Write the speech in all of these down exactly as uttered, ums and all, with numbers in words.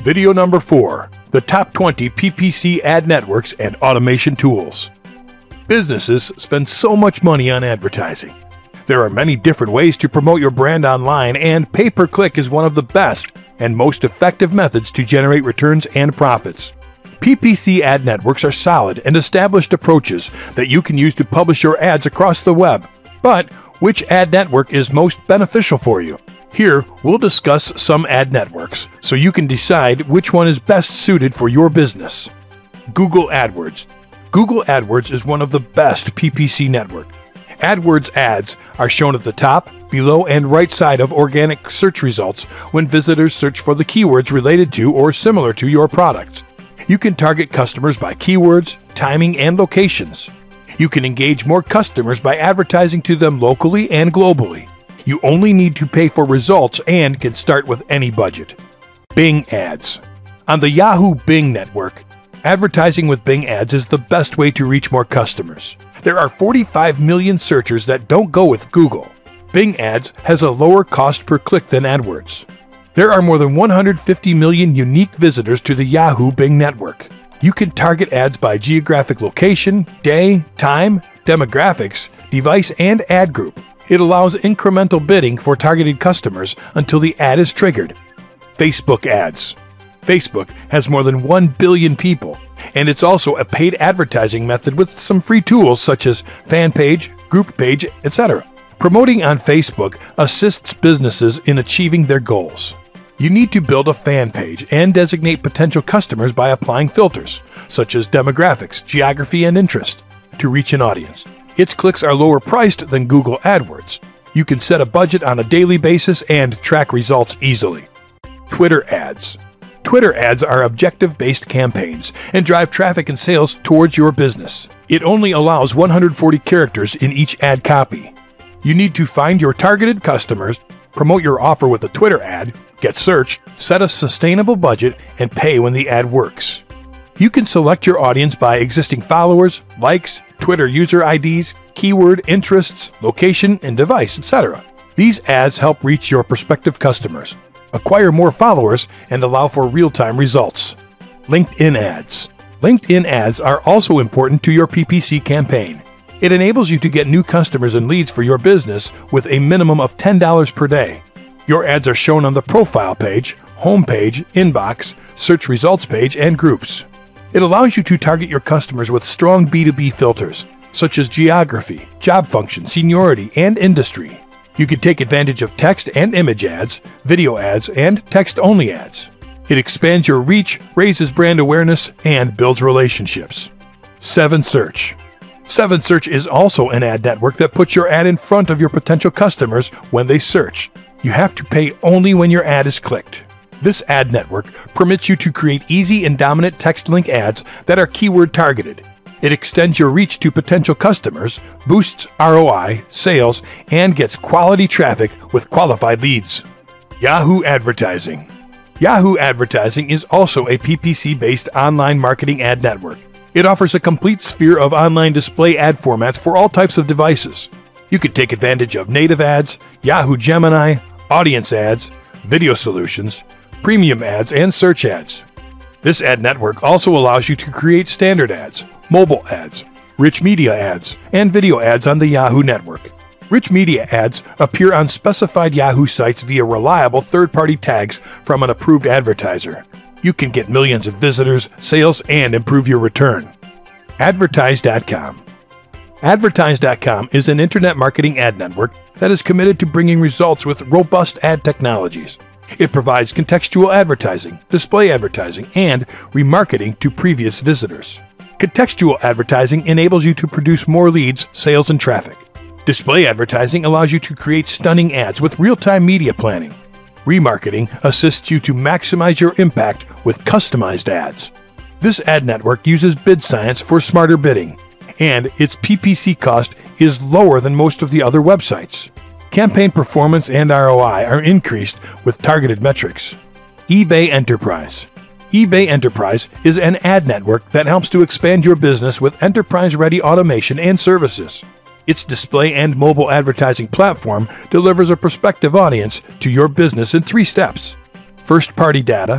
Video number four, the top twenty P P C ad networks and automation tools. Businesses spend so much money on advertising. There are many different ways to promote your brand online, and pay-per-click is one of the best and most effective methods to generate returns and profits. P P C ad networks are solid and established approaches that you can use to publish your ads across the web. But which ad network is most beneficial for you? Here, we'll discuss some ad networks so you can decide which one is best suited for your business. Google AdWords. Google AdWords is one of the best P P C networks. AdWords ads are shown at the top, below, and right side of organic search results when visitors search for the keywords related to or similar to your products. You can target customers by keywords, timing, and locations. You can engage more customers by advertising to them locally and globally. You only need to pay for results and can start with any budget. Bing ads. On the Yahoo Bing network, advertising with Bing ads is the best way to reach more customers. There are forty-five million searchers that don't go with Google. Bing ads has a lower cost per click than AdWords. There are more than one hundred fifty million unique visitors to the Yahoo Bing network. You can target ads by geographic location, day, time, demographics, device, and ad group. It allows incremental bidding for targeted customers until the ad is triggered. Facebook ads. Facebook has more than one billion people, and it's also a paid advertising method with some free tools such as fan page, group page, et cetera. Promoting on Facebook assists businesses in achieving their goals. You need to build a fan page and designate potential customers by applying filters, such as demographics, geography, and interest, to reach an audience. Its clicks are lower priced than Google AdWords. You can set a budget on a daily basis and track results easily. Twitter ads. Twitter ads are objective-based campaigns and drive traffic and sales towards your business. It only allows one hundred forty characters in each ad copy. You need to find your targeted customers, promote your offer with a Twitter ad, get searched, set a sustainable budget, and pay when the ad works. You can select your audience by existing followers, likes, Twitter user I Ds, keyword, interests, location, and device, et cetera. These ads help reach your prospective customers, acquire more followers, and allow for real-time results. LinkedIn ads. LinkedIn ads are also important to your P P C campaign. It enables you to get new customers and leads for your business with a minimum of ten dollars per day. Your ads are shown on the profile page, home page, inbox, search results page, and groups. It allows you to target your customers with strong B two B filters, such as geography, job function, seniority, and industry. You can take advantage of text and image ads, video ads, and text-only ads. It expands your reach, raises brand awareness, and builds relationships. seven Search. seven Search is also an ad network that puts your ad in front of your potential customers when they search. You have to pay only when your ad is clicked. This ad network permits you to create easy and dominant text link ads that are keyword targeted. It extends your reach to potential customers, boosts R O I, sales, and gets quality traffic with qualified leads. Yahoo Advertising. Yahoo Advertising is also a P P C-based online marketing ad network. It offers a complete sphere of online display ad formats for all types of devices. You can take advantage of native ads, Yahoo Gemini, audience ads, video solutions, premium ads, and search ads. This ad network also allows you to create standard ads, mobile ads, rich media ads, and video ads on the Yahoo network. Rich media ads appear on specified Yahoo sites via reliable third-party tags from an approved advertiser. You can get millions of visitors, sales, and improve your return. Advertise dot com. Advertise dot com is an internet marketing ad network that is committed to bringing results with robust ad technologies. It provides contextual advertising, display advertising, and remarketing to previous visitors. Contextual advertising enables you to produce more leads, sales, and traffic. Display advertising allows you to create stunning ads with real-time media planning. Remarketing assists you to maximize your impact with customized ads. This ad network uses bid science for smarter bidding, and its P P C cost is lower than most of the other websites. Campaign performance and R O I are increased with targeted metrics. eBay Enterprise. eBay Enterprise is an ad network that helps to expand your business with enterprise-ready automation and services. Its display and mobile advertising platform delivers a prospective audience to your business in three steps: first-party data,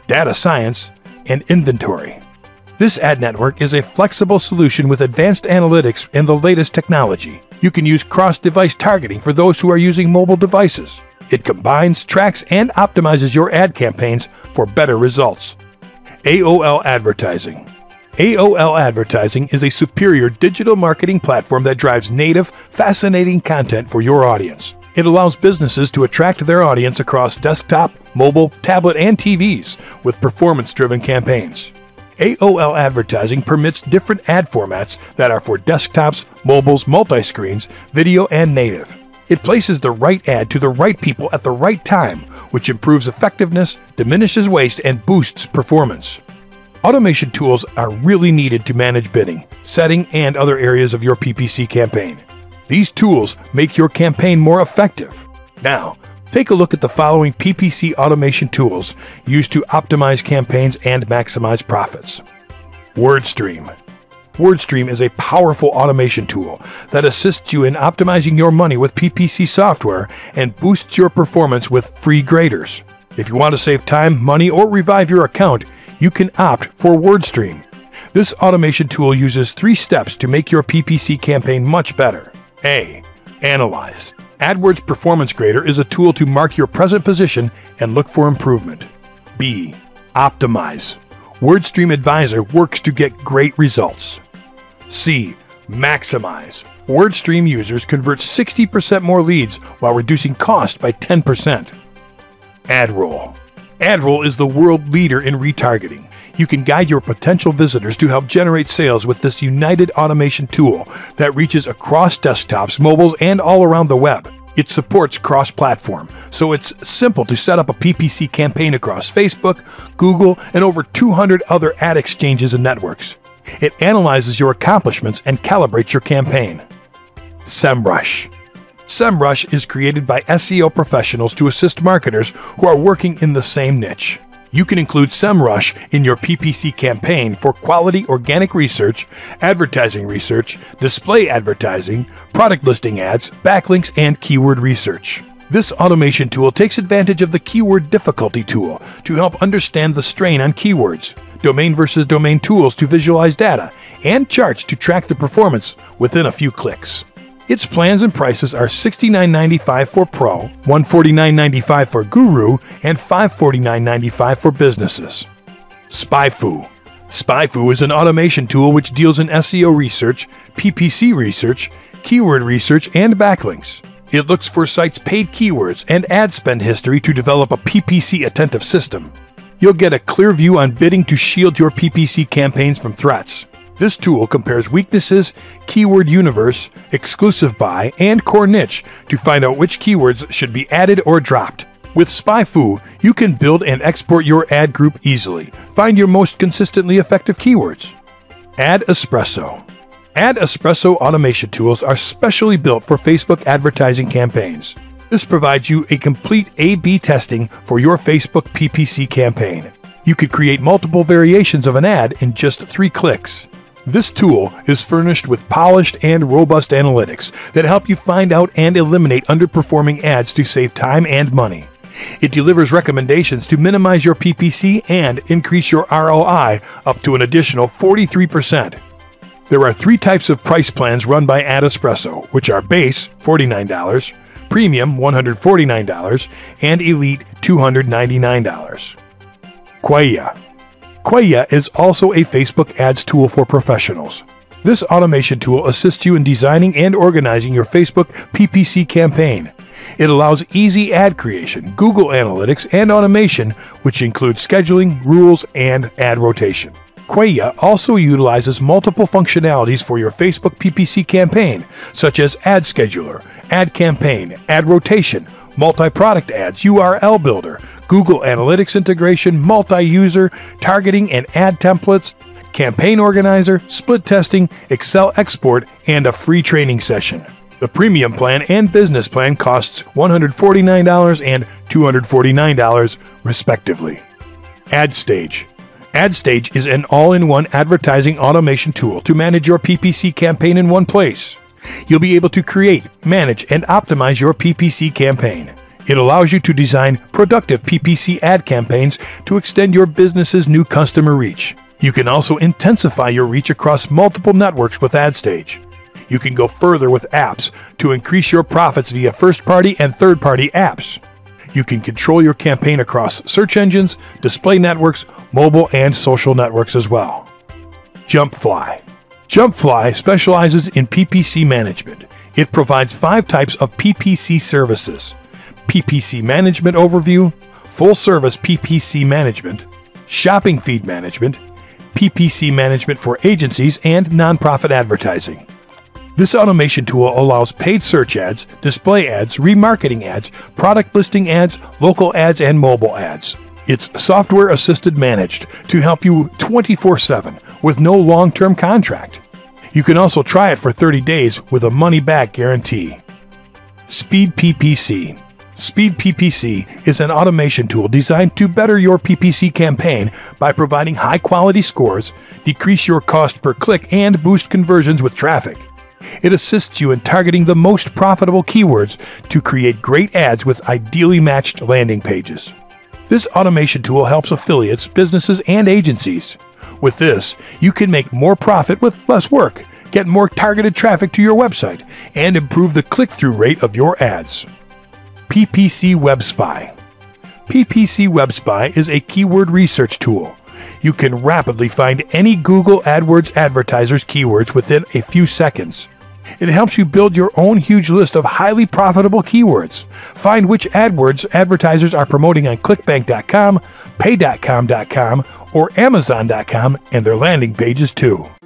data science, and inventory. This ad network is a flexible solution with advanced analytics and the latest technology. You can use cross-device targeting for those who are using mobile devices. It combines, tracks, and optimizes your ad campaigns for better results. A O L Advertising. A O L Advertising is a superior digital marketing platform that drives native, fascinating content for your audience. It allows businesses to attract their audience across desktop, mobile, tablet, and T Vs with performance-driven campaigns. A O L Advertising permits different ad formats that are for desktops, mobiles, multi-screens, video, and native. It places the right ad to the right people at the right time, which improves effectiveness, diminishes waste, and boosts performance. Automation tools are really needed to manage bidding, setting, and other areas of your P P C campaign. These tools make your campaign more effective. Now, take a look at the following P P C automation tools used to optimize campaigns and maximize profits. WordStream. WordStream is a powerful automation tool that assists you in optimizing your money with P P C software and boosts your performance with free graders. If you want to save time, money, or revive your account, you can opt for WordStream. This automation tool uses three steps to make your P P C campaign much better. A. Analyze. AdWords Performance Grader is a tool to mark your present position and look for improvement. B. Optimize. WordStream Advisor works to get great results. C. Maximize. WordStream users convert sixty percent more leads while reducing cost by ten percent. AdRoll. AdRoll is the world leader in retargeting. You can guide your potential visitors to help generate sales with this united automation tool that reaches across desktops, mobiles, and all around the web. It supports cross-platform, so it's simple to set up a P P C campaign across Facebook, Google, and over two hundred other ad exchanges and networks. It analyzes your accomplishments and calibrates your campaign. SEMrush. SEMrush is created by S E O professionals to assist marketers who are working in the same niche. You can include SEMrush in your P P C campaign for quality organic research, advertising research, display advertising, product listing ads, backlinks, and keyword research. This automation tool takes advantage of the keyword difficulty tool to help understand the strain on keywords, domain versus domain tools to visualize data, and charts to track the performance within a few clicks. Its plans and prices are sixty-nine ninety-five for Pro, one hundred forty-nine ninety-five for Guru, and five hundred forty-nine ninety-five for businesses. SpyFu. SpyFu is an automation tool which deals in S E O research, P P C research, keyword research, and backlinks. It looks for sites' paid keywords and ad spend history to develop a P P C attentive system. You'll get a clear view on bidding to shield your P P C campaigns from threats. This tool compares weaknesses, keyword universe, exclusive buy, and core niche to find out which keywords should be added or dropped. With SpyFu, you can build and export your ad group easily. Find your most consistently effective keywords. AdEspresso. AdEspresso automation tools are specially built for Facebook advertising campaigns. This provides you a complete A B testing for your Facebook P P C campaign. You could create multiple variations of an ad in just three clicks. This tool is furnished with polished and robust analytics that help you find out and eliminate underperforming ads to save time and money. It delivers recommendations to minimize your P P C and increase your R O I up to an additional forty-three percent. There are three types of price plans run by AdEspresso, which are Base, forty-nine dollars, Premium, one hundred forty-nine dollars, and Elite, two hundred ninety-nine dollars. Quaya. Quaya is also a Facebook ads tool for professionals. This automation tool assists you in designing and organizing your Facebook P P C campaign. It allows easy ad creation, Google Analytics, and automation, which includes scheduling, rules, and ad rotation. Quaya also utilizes multiple functionalities for your Facebook P P C campaign, such as Ad Scheduler, Ad Campaign, Ad Rotation, Multi-Product Ads, U R L Builder, Google Analytics integration, multi-user, targeting and ad templates, campaign organizer, split testing, Excel export, and a free training session. The premium plan and business plan costs one hundred forty-nine dollars and two hundred forty-nine dollars respectively. AdStage. AdStage is an all-in-one advertising automation tool to manage your P P C campaign in one place. You'll be able to create, manage, and optimize your P P C campaign. It allows you to design productive P P C ad campaigns to extend your business's new customer reach. You can also intensify your reach across multiple networks with AdStage. You can go further with apps to increase your profits via first-party and third-party apps. You can control your campaign across search engines, display networks, mobile, and social networks as well. Jumpfly. Jumpfly specializes in P P C management. It provides five types of P P C services: P P C Management Overview, Full-Service P P C Management, Shopping Feed Management, P P C Management for agencies, and nonprofit advertising. This automation tool allows paid search ads, display ads, remarketing ads, product listing ads, local ads, and mobile ads. It's software-assisted managed to help you twenty-four seven with no long-term contract. You can also try it for thirty days with a money-back guarantee. Speed P P C. Speed P P C is an automation tool designed to better your P P C campaign by providing high-quality scores, decrease your cost per click, and boost conversions with traffic. It assists you in targeting the most profitable keywords to create great ads with ideally matched landing pages. This automation tool helps affiliates, businesses, and agencies. With this, you can make more profit with less work, get more targeted traffic to your website, and improve the click-through rate of your ads. P P C Web Spy. P P C Web Spy is a keyword research tool. You can rapidly find any Google AdWords advertiser's keywords within a few seconds. It helps you build your own huge list of highly profitable keywords. Find which AdWords advertisers are promoting on clickbank dot com, pay dot com dot com, or amazon dot com and their landing pages too.